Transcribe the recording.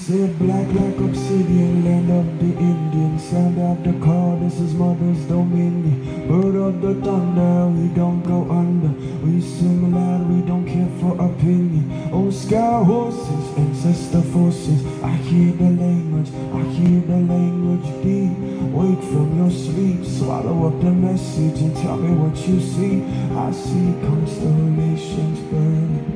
Said black like obsidian, land of the Indian. Sound of the call, this is mother's dominion. Bird of the thunder, we don't go under. We sing loud, we don't care for opinion. Oh, sky horses, ancestor forces. I hear the language, I hear the language deep. Wake from your sleep, swallow up the message and tell me what you see. I see constellations burning.